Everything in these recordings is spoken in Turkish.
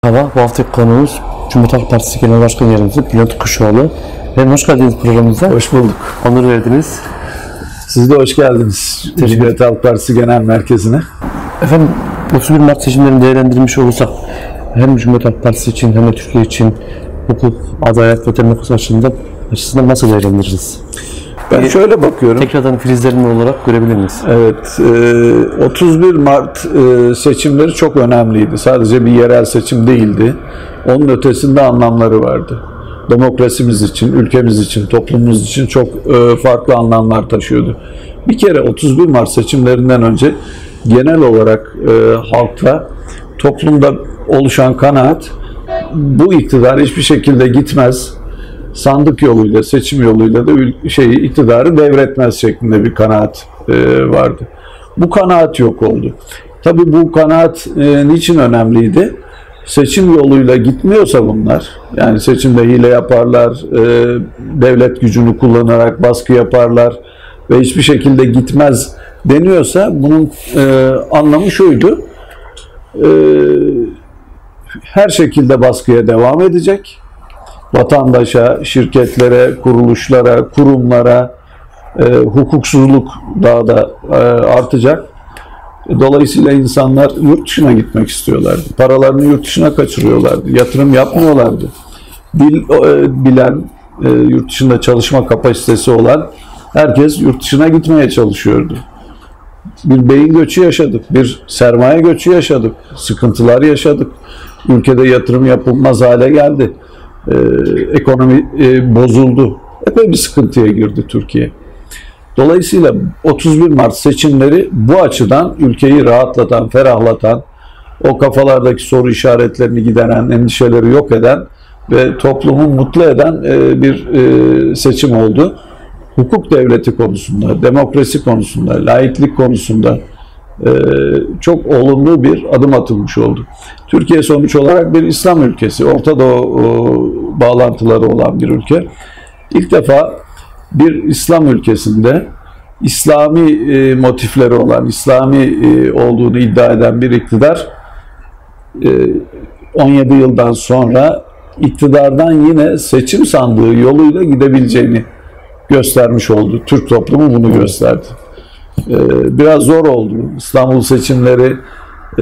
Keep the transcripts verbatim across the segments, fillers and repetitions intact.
Merhaba, bu haftaki konuğumuz Cumhuriyet Halk Partisi Genel Başkan Yardımcısı Bülent Kuşoğlu. Efendim hoş geldiniz programımıza. Hoş bulduk. Onur verdiniz. Siz de hoş geldiniz Cumhuriyet Halk Partisi Genel Merkezi'ne. Efendim otuz bir Mart seçimlerini değerlendirmiş olursak hem Cumhuriyet Halk Partisi için hem de Türkiye için hukuk, adalet ve demokrasi açısından, açısından nasıl değerlendiririz? Ben bir, şöyle bakıyorum. Tekrardan filizlerini olarak görebilir miyiz? Evet, otuz bir Mart seçimleri çok önemliydi. Sadece bir yerel seçim değildi. Onun ötesinde anlamları vardı. Demokrasimiz için, ülkemiz için, toplumumuz için çok farklı anlamlar taşıyordu. Bir kere otuz bir Mart seçimlerinden önce genel olarak halkta, toplumda oluşan kanaat bu iktidar hiçbir şekilde gitmez, sandık yoluyla, seçim yoluyla da şeyi iktidarı devretmez şeklinde bir kanaat e, vardı. Bu kanaat yok oldu. Tabii bu kanaat e, niçin önemliydi? Seçim yoluyla gitmiyorsa bunlar, yani seçimde hile yaparlar, e, devlet gücünü kullanarak baskı yaparlar ve hiçbir şekilde gitmez deniyorsa bunun e, anlamı şuydu: e, her şekilde baskıya devam edecek. Vatandaşa, şirketlere, kuruluşlara, kurumlara e, hukuksuzluk daha da e, artacak. Dolayısıyla insanlar yurt dışına gitmek istiyorlardı. Paralarını yurt dışına kaçırıyorlardı. Yatırım yapmıyorlardı. Dil e, bilen, e, yurt dışında çalışma kapasitesi olan herkes yurt dışına gitmeye çalışıyordu. Bir beyin göçü yaşadık, bir sermaye göçü yaşadık, sıkıntılar yaşadık. Ülkede yatırım yapılmaz hale geldi. Ee, ekonomi e, bozuldu. Epey bir sıkıntıya girdi Türkiye. Dolayısıyla otuz bir Mart seçimleri bu açıdan ülkeyi rahatlatan, ferahlatan, o kafalardaki soru işaretlerini gideren, endişeleri yok eden ve toplumu mutlu eden e, bir e, seçim oldu. Hukuk devleti konusunda, demokrasi konusunda, laiklik konusunda e, çok olumlu bir adım atılmış oldu. Türkiye sonuç olarak bir İslam ülkesi, Orta Doğu e, bağlantıları olan bir ülke. İlk defa bir İslam ülkesinde İslami e, motifleri olan, İslami e, olduğunu iddia eden bir iktidar e, on yedi yıldan sonra iktidardan yine seçim sandığı yoluyla gidebileceğini göstermiş oldu. Türk toplumu bunu gösterdi. E, biraz zor oldu. İstanbul seçimleri e,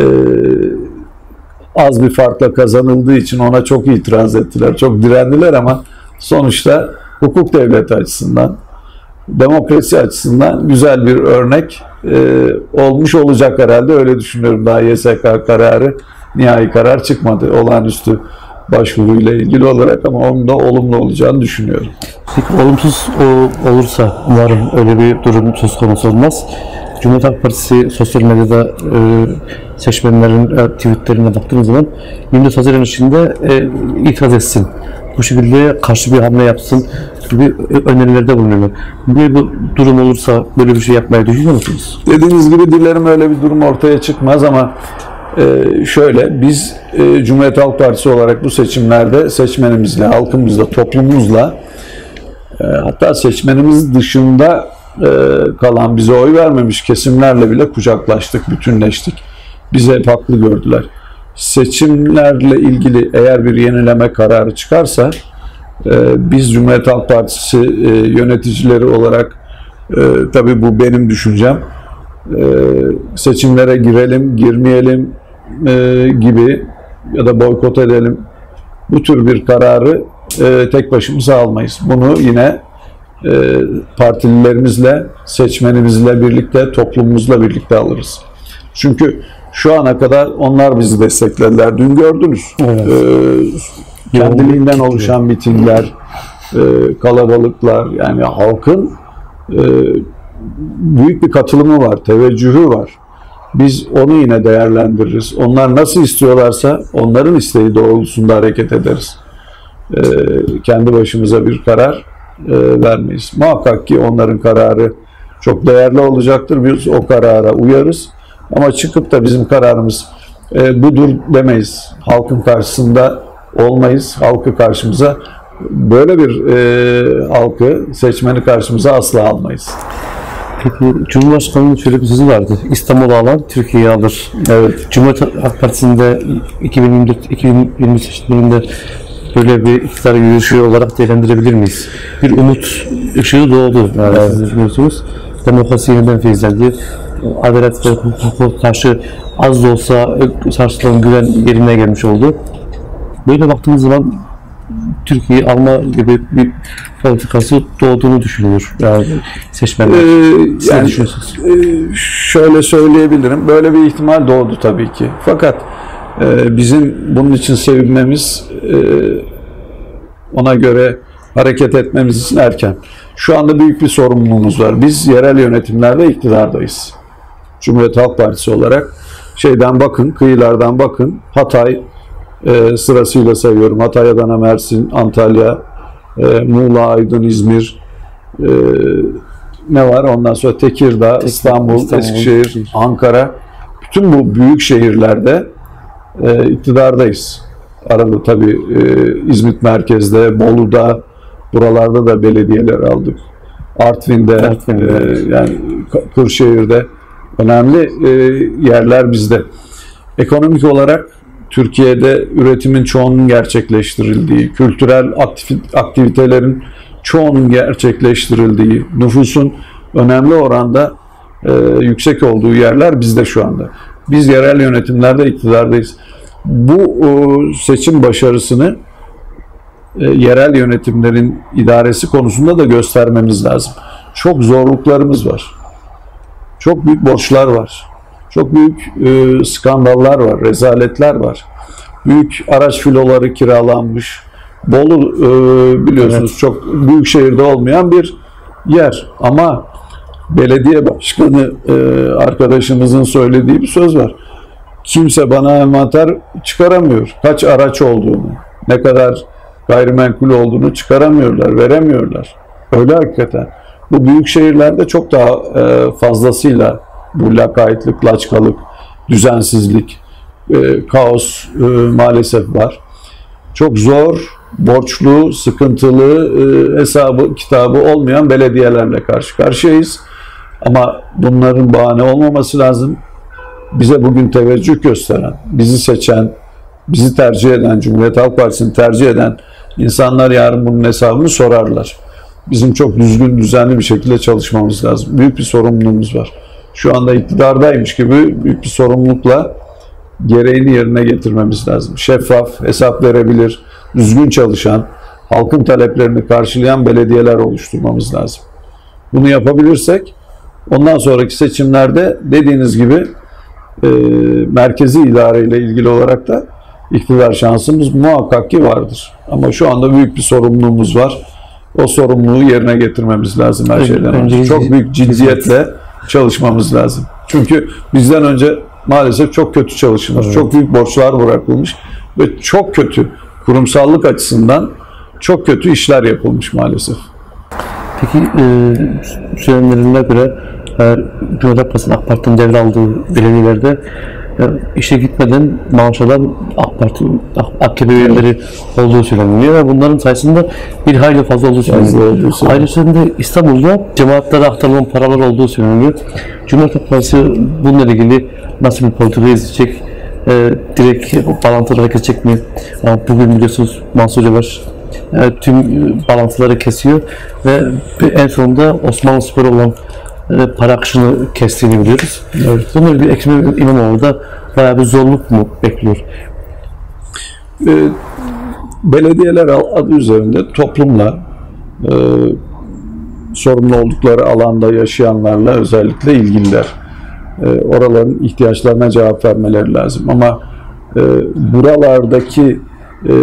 az bir farkla kazanıldığı için ona çok itiraz ettiler, çok direndiler ama sonuçta hukuk devleti açısından, demokrasi açısından güzel bir örnek e, olmuş olacak herhalde. Öyle düşünüyorum. Daha Y S K kararı, nihai karar çıkmadı olağanüstü başvuruyla ilgili olarak ama onun da olumlu olacağını düşünüyorum. Peki olumsuz o, olursa umarım öyle bir durum söz konusu olmaz. Cumhuriyet Halk Partisi sosyal medyada e, seçmenlerin e, tweetlerine baktığımız zaman yirmi dört Haziran içinde e, itiraz etsin, bu şekilde karşı bir hamle yapsın gibi önerilerde bulunuyorlar. Böyle bir durum olursa böyle bir şey yapmayı düşünüyor musunuz? Dediğiniz gibi dilerim öyle bir durum ortaya çıkmaz ama e, şöyle biz e, Cumhuriyet Halk Partisi olarak bu seçimlerde seçmenimizle, halkımızla, toplumumuzla e, hatta seçmenimiz dışında e, kalan, bize oy vermemiş kesimlerle bile kucaklaştık, bütünleştik. Bizi hep haklı gördüler. Seçimlerle ilgili eğer bir yenileme kararı çıkarsa e, biz Cumhuriyet Halk Partisi e, yöneticileri olarak e, tabii bu benim düşüncem, e, seçimlere girelim, girmeyelim e, gibi ya da boykot edelim, bu tür bir kararı e, tek başımıza almayız. Bunu yine e, partililerimizle, seçmenimizle birlikte, toplumumuzla birlikte alırız. Çünkü şu ana kadar onlar bizi desteklediler. Dün gördünüz. Evet. Ee, kendiliğinden oluşan mitingler, e, kalabalıklar, yani halkın e, büyük bir katılımı var, teveccühü var. Biz onu yine değerlendiririz. Onlar nasıl istiyorlarsa onların isteği doğrultusunda hareket ederiz. E, kendi başımıza bir karar e, vermeyiz. Muhakkak ki onların kararı çok değerli olacaktır. Biz o karara uyarız. Ama çıkıp da bizim kararımız e, budur demeyiz. Halkın karşısında olmayız. Halkı karşımıza, böyle bir e, halkı, seçmeni karşımıza asla almayız. Peki Cumhurbaşkanı'nın şöyle bir sözü vardı. İstanbul'u alan Türkiye'yi alır. Evet. Cumhuriyet Halk Partisi'nde iki bin yirmi dört iki bin yirmi seçimlerinde böyle bir iktidar yürüyüşü olarak değerlendirebilir miyiz? Bir umut ışığı doğdu. Yani Evet. siz biliyorsunuz. Demokrasi yeniden feyizlendi. Adalet ve hukuka karşı az da olsa sarsılan güven yerine gelmiş oldu. Böyle baktığımız zaman Türkiye'yi alma gibi bir politikası doğduğunu düşünülür. Yani seçmenler. Ee, Siz ne yani düşünüyorsunuz? e, şöyle söyleyebilirim. Böyle bir ihtimal doğdu tabii ki. Fakat e, bizim bunun için sevinmemiz, e, ona göre hareket etmemiz için erken. Şu anda büyük bir sorumluluğumuz var. Biz yerel yönetimlerde iktidardayız. Cumhuriyet Halk Partisi olarak şeyden bakın, kıyılardan bakın. Hatay e, sırasıyla sayıyorum. Hatay, Adana, Mersin, Antalya, e, Muğla, Aydın, İzmir, e, ne var? Ondan sonra Tekirdağ, İstanbul, İstanbul, Eskişehir, Eskişehir. Ankara. Bütün bu büyük şehirlerde e, iktidardayız. Arada tabii e, İzmit merkezde, Bolu'da, buralarda da belediyeler aldık. Artvin'de, Artvin'de. e, yani Kırşehir'de önemli e, yerler bizde. Ekonomik olarak Türkiye'de üretimin çoğunun gerçekleştirildiği, kültürel aktif- aktivitelerin çoğunun gerçekleştirildiği, nüfusun önemli oranda e, yüksek olduğu yerler bizde şu anda. Biz yerel yönetimlerde iktidardayız. Bu e, seçim başarısını e, yerel yönetimlerin idaresi konusunda da göstermemiz lazım. Çok zorluklarımız var. Çok büyük borçlar var. Çok büyük e, skandallar var, rezaletler var. Büyük araç filoları kiralanmış. Bolu e, biliyorsunuz Evet. çok büyük şehirde olmayan bir yer. Ama belediye başkanı e, arkadaşımızın söylediği bir söz var. Kimse bana envanter çıkaramıyor. Kaç araç olduğunu, ne kadar gayrimenkul olduğunu çıkaramıyorlar, veremiyorlar. Öyle hakikaten. Bu büyük şehirlerde çok daha e, fazlasıyla bu lakaytlık, laçkalık, düzensizlik, e, kaos e, maalesef var. Çok zor, borçlu, sıkıntılı, e, hesabı, kitabı olmayan belediyelerle karşı karşıyayız. Ama bunların bahane olmaması lazım. Bize bugün teveccüh gösteren, bizi seçen, bizi tercih eden, Cumhuriyet Halk Partisi'ni tercih eden insanlar yarın bunun hesabını sorarlar. Bizim çok düzgün, düzenli bir şekilde çalışmamız lazım. Büyük bir sorumluluğumuz var. Şu anda iktidardaymış gibi büyük bir sorumlulukla gereğini yerine getirmemiz lazım. Şeffaf, hesap verebilir, düzgün çalışan, halkın taleplerini karşılayan belediyeler oluşturmamız lazım. Bunu yapabilirsek ondan sonraki seçimlerde dediğiniz gibi e, merkezi idare ile ilgili olarak da iktidar şansımız muhakkak ki vardır. Ama şu anda büyük bir sorumluluğumuz var. O sorumluluğu yerine getirmemiz lazım her şeyden önce. Çok büyük ciddiyetle çalışmamız lazım. Çünkü bizden önce maalesef çok kötü çalışılmış. Evet. Çok büyük borçlar bırakılmış ve çok kötü kurumsallık açısından çok kötü işler yapılmış maalesef. Peki e, söylemlerine göre e, Cumhuriyet Halk Partisi'nin AK Parti'nin devraldığı belediyelerde e, işe gitmeden maaş alan AK Parti, A K P üyeleri olduğu söyleniyor ve bunların sayısında bir hayli fazla olduğu söyleniyor. Ayrıca İstanbul'da cemaatlere aktarılan paralar olduğu söyleniyor. Cumhuriyet Halk Partisi bununla ilgili nasıl bir politika izleyecek? E, direkt bağlantılara kesecek mi? Yani bugün biliyorsunuz Mansur Yavaş e, tüm e, bağlantıları kesiyor ve en sonunda Osmanlıspor olan e, para akışını kestiğini biliyoruz. Evet. Bununla bir Ekrem İmamoğlu da bayağı bir zorluk mu bekliyor? E, belediyeler adı üzerinde toplumla e, sorumlu oldukları alanda yaşayanlarla özellikle ilgililer. E, oraların ihtiyaçlarına cevap vermeleri lazım. Ama e, buralardaki e,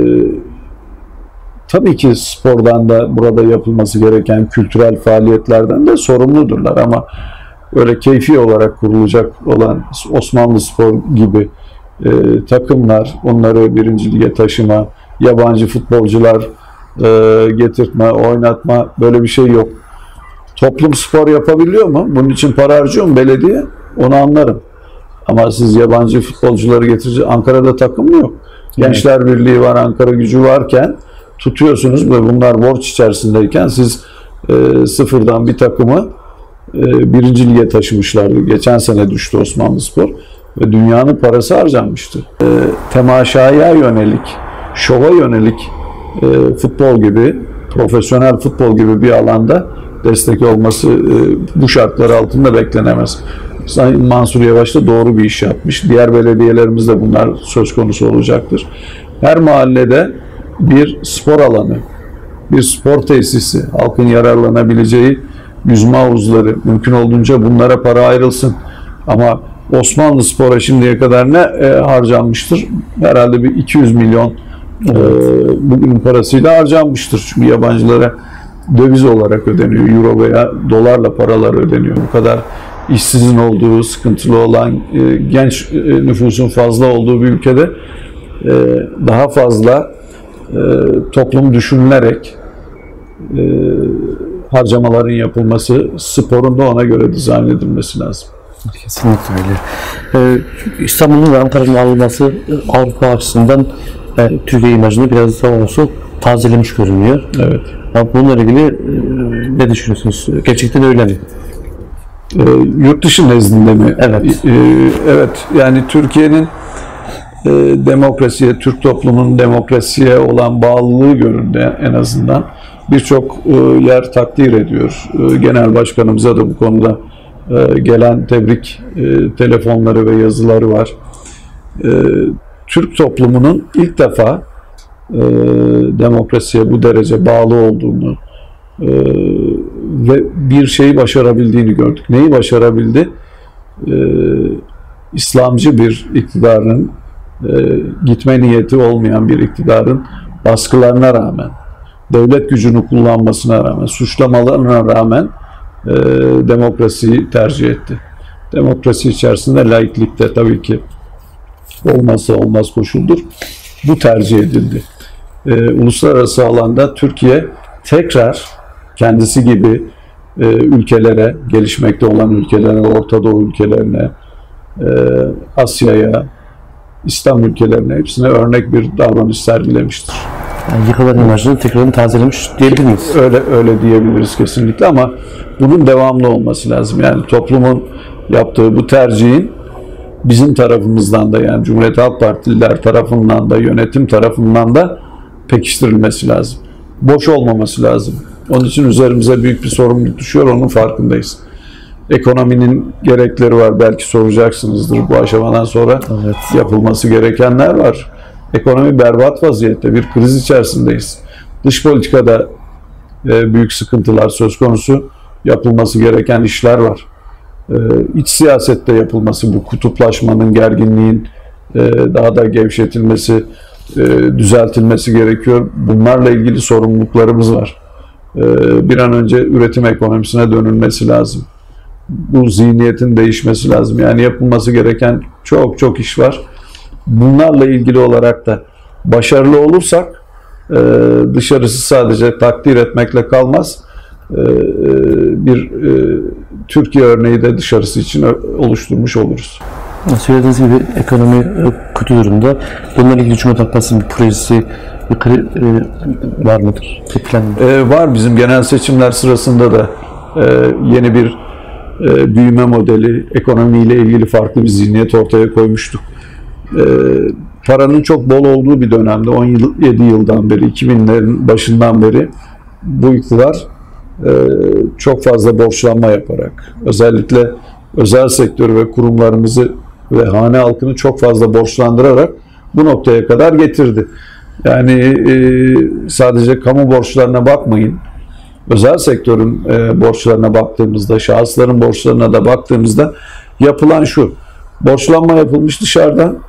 tabii ki spordan da burada yapılması gereken kültürel faaliyetlerden de sorumludurlar ama öyle keyfi olarak kurulacak olan Osmanlıspor gibi e, takımlar, onları birinci lige taşıma, yabancı futbolcular e, getirtme, oynatma böyle bir şey yok. Toplum spor yapabiliyor mu? Bunun için para harcıyor mu belediye? Onu anlarım. Ama siz yabancı futbolcuları getirecek. Ankara'da takım mı yok? Gençler Birliği var, Ankara Gücü varken tutuyorsunuz ve bunlar borç içerisindeyken siz e, sıfırdan bir takımı birinci lige taşımışlardı. Geçen sene düştü Osmanlıspor ve dünyanın parası harcanmıştı. E, temaşaya yönelik, şova yönelik e, futbol gibi, profesyonel futbol gibi bir alanda destek olması e, bu şartlar altında beklenemez. Sayın Mansur Yavaş da doğru bir iş yapmış. Diğer belediyelerimizde bunlar söz konusu olacaktır. Her mahallede bir spor alanı, bir spor tesisi, halkın yararlanabileceği yüzme havuzları, mümkün olduğunca bunlara para ayrılsın. Ama Osmanlıspor'a şimdiye kadar ne e, harcanmıştır? Herhalde bir iki yüz milyon e, bugünün parasıyla harcanmıştır. Çünkü yabancılara döviz olarak ödeniyor. Euro veya dolarla paralar ödeniyor. Bu kadar işsizin olduğu, sıkıntılı olan, e, genç e, nüfusun fazla olduğu bir ülkede e, daha fazla e, toplum düşünülerek e, harcamaların yapılması, sporun da ona göre dizayn edilmesi lazım. Kesinlikle öyle. Ee, İstanbul'un ve Ankara'nın alınması Avrupa açısından e, Türkiye imajını biraz daha olsa tazelemiş görünüyor. Evet. Ya bununla ilgili e, ne düşünüyorsunuz? Gerçekten öyle mi? E, yurt dışı nezdinde mi? Evet. E, evet. Yani Türkiye'nin e, demokrasiye, Türk toplumunun demokrasiye olan bağlılığı göründü en azından. Birçok e, yer takdir ediyor. E, Genel Başkanımıza da bu konuda e, gelen tebrik e, telefonları ve yazıları var. E, Türk toplumunun ilk defa e, demokrasiye bu derece bağlı olduğunu e, ve bir şeyi başarabildiğini gördük. Neyi başarabildi? E, İslamcı bir iktidarın, e, gitme niyeti olmayan bir iktidarın baskılarına rağmen, devlet gücünü kullanmasına rağmen, suçlamalarına rağmen e, demokrasiyi tercih etti. Demokrasi içerisinde laiklik de tabii ki olmazsa olmaz koşuldur. Bu tercih edildi. E, uluslararası alanda Türkiye tekrar kendisi gibi e, ülkelere, gelişmekte olan ülkelere, Orta Doğu ülkelerine, e, Asya'ya, İslam ülkelerine hepsine örnek bir davranış sergilemiştir. Yani yıkılan imajını tekrar tazelemiş diyebilir miyiz? Öyle öyle diyebiliriz kesinlikle ama bunun devamlı olması lazım. Yani toplumun yaptığı bu tercihin bizim tarafımızdan da, yani Cumhuriyet Halk Partililer tarafından da, yönetim tarafından da pekiştirilmesi lazım. Boş olmaması lazım. Onun için üzerimize büyük bir sorumluluk düşüyor, onun farkındayız. Ekonominin gerekleri var, belki soracaksınızdır bu aşamadan sonra. Evet. Yapılması gerekenler var. Ekonomi berbat vaziyette, bir kriz içerisindeyiz. Dış politikada e, büyük sıkıntılar söz konusu, yapılması gereken işler var. E, iç siyasette yapılması, bu kutuplaşmanın, gerginliğin e, daha da gevşetilmesi, e, düzeltilmesi gerekiyor. Bunlarla ilgili sorumluluklarımız var. E, bir an önce üretim ekonomisine dönülmesi lazım. Bu zihniyetin değişmesi lazım. Yani yapılması gereken çok çok iş var. Bunlarla ilgili olarak da başarılı olursak e, dışarısı sadece takdir etmekle kalmaz. E, bir e, Türkiye örneği de dışarısı için oluşturmuş oluruz. Söylediğiniz gibi ekonomi kötü durumda. Bunlarla ilgili Cumhuriyet Halk Partisi'nin bir projesi, bir kri, e, var mıdır? Bir plan mı? E, var. Bizim genel seçimler sırasında da e, yeni bir e, büyüme modeli, ekonomiyle ilgili farklı bir zihniyet ortaya koymuştuk. E, paranın çok bol olduğu bir dönemde, on yedi yıldan beri, iki binlerin başından beri bu iktidar e, çok fazla borçlanma yaparak, özellikle özel sektör ve kurumlarımızı ve hane halkını çok fazla borçlandırarak bu noktaya kadar getirdi. Yani e, sadece kamu borçlarına bakmayın, özel sektörün e, borçlarına baktığımızda, şahısların borçlarına da baktığımızda yapılan şu: borçlanma yapılmış dışarıdan,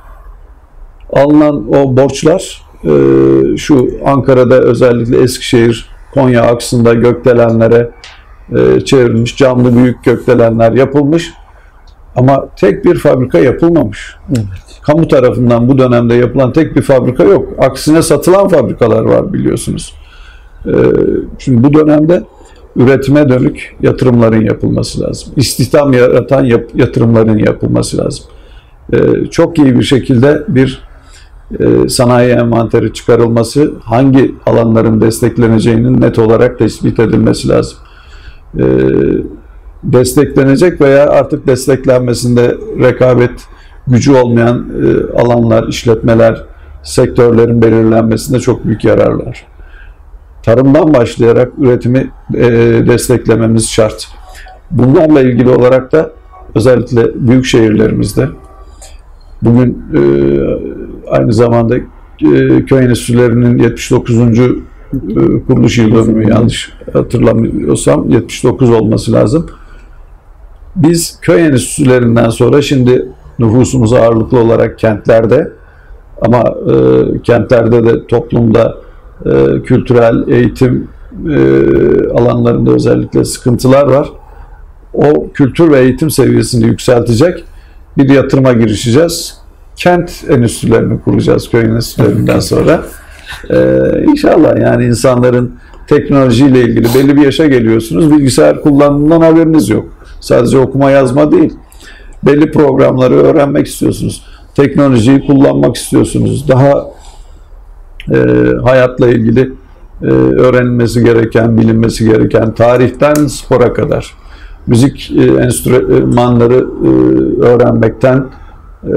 alınan o borçlar e, şu Ankara'da özellikle Eskişehir, Konya aksında gökdelenlere e, çevrilmiş, camlı büyük gökdelenler yapılmış ama tek bir fabrika yapılmamış. Evet. Kamu tarafından bu dönemde yapılan tek bir fabrika yok. Aksine satılan fabrikalar var, biliyorsunuz. E, şimdi bu dönemde üretime dönük yatırımların yapılması lazım. İstihdam yaratan yap, yatırımların yapılması lazım. E, çok iyi bir şekilde bir e, sanayi envanteri çıkarılması, hangi alanların destekleneceğinin net olarak tespit edilmesi lazım. E, desteklenecek veya artık desteklenmesinde rekabet gücü olmayan e, alanlar, işletmeler, sektörlerin belirlenmesinde çok büyük yararlar. Tarımdan başlayarak üretimi e, desteklememiz şart. Bunlarla ilgili olarak da özellikle büyük şehirlerimizde bugün e, aynı zamanda e, köy enstitülerinin yetmiş dokuzuncu e, kuruluş yıl dönümü, yanlış hatırlamıyorsam yetmiş dokuz olması lazım. Biz köy enstitülerinden sonra şimdi nüfusumuz ağırlıklı olarak kentlerde, ama e, kentlerde de toplumda e, kültürel, eğitim e, alanlarında özellikle sıkıntılar var. O kültür ve eğitim seviyesini yükseltecek bir yatırıma girişeceğiz. Kent enstitülerini kuracağız köy enstitülerinden sonra. Ee, inşallah yani insanların teknolojiyle ilgili belli bir yaşa geliyorsunuz. Bilgisayar kullanımından haberiniz yok. Sadece okuma yazma değil. Belli programları öğrenmek istiyorsunuz. Teknolojiyi kullanmak istiyorsunuz. Daha e, hayatla ilgili e, öğrenilmesi gereken, bilinmesi gereken, tarihten spora kadar müzik e, enstrümanları e, öğrenmekten e,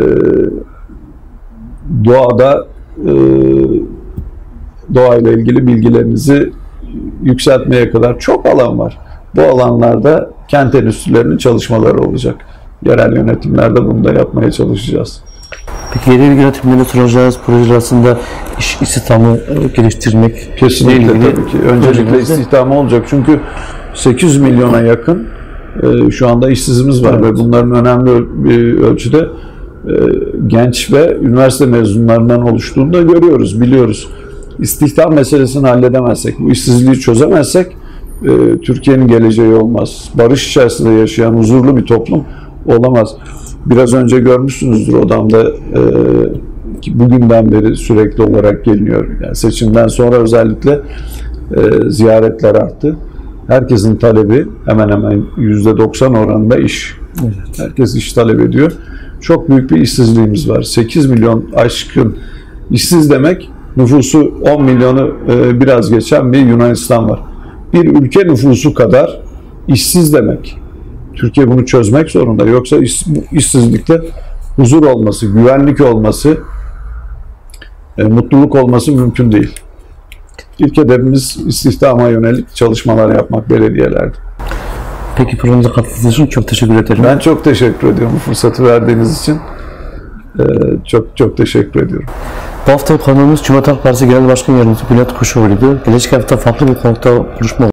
doğada e, doğayla ilgili bilgilerinizi yükseltmeye kadar çok alan var. Bu alanlarda kent enstitülerinin çalışmaları olacak. Yerel yönetimlerde bunu da yapmaya çalışacağız. Peki yerel yönetimlerle sunacağınız projeler arasında iş istihdamı geliştirmek kesinlikle ilgili tabii ki. Öncelikle istihdamı olacak. Çünkü sekiz yüz milyona yakın e, şu anda işsizimiz var, evet. Ve bunların önemli bir ölçüde e, genç ve üniversite mezunlarından oluştuğunu da görüyoruz, biliyoruz. İstihdam meselesini halledemezsek, bu işsizliği çözemezsek e, Türkiye'nin geleceği olmaz. Barış içerisinde yaşayan huzurlu bir toplum olamaz. Biraz önce görmüşsünüzdür odamda e, ki bugünden beri sürekli olarak geliniyor. Yani seçimden sonra özellikle e, ziyaretler arttı. Herkesin talebi hemen hemen yüzde doksan oranında iş. Evet. Herkes iş talep ediyor. Çok büyük bir işsizliğimiz var. sekiz milyon aşkın işsiz demek, nüfusu on milyonu e, biraz geçen bir Yunanistan var. Bir ülke nüfusu kadar işsiz demek. Türkiye bunu çözmek zorunda. Yoksa iş, işsizlikte huzur olması, güvenlik olması, e, mutluluk olması mümkün değil. İlk hedefimiz istihdama yönelik çalışmalar yapmak belediyelerde. Peki programımıza katıldığınız için çok teşekkür ederim. Ben çok teşekkür ediyorum bu fırsatı verdiğiniz için. Ee, çok çok teşekkür ediyorum. Bu hafta konuğumuz Cumhuriyet Halk Partisi Genel Başkan Yardımcısı Bülent Kuşoğlu'ydu. Gelecek hafta farklı bir konukta buluşma